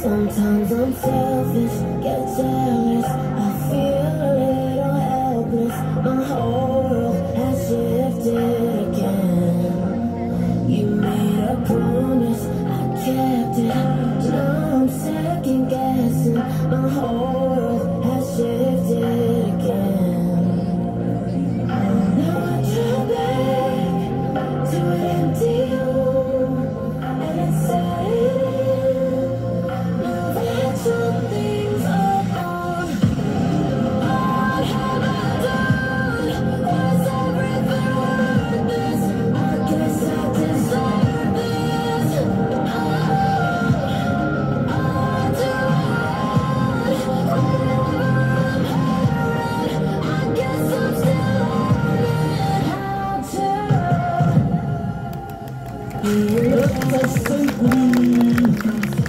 Sometimes I'm selfish, get jealous. I feel a little helpless. My whole world has shifted again. You made a promise, I kept it. Now I'm second guessing. My whole world has shifted again. Now I draw back to an empty room, and it's sad. Some things are gone. What have I done? Was everything worth this? I guess I deserve this. I do I guess I'm still learning how to. You look so sweet.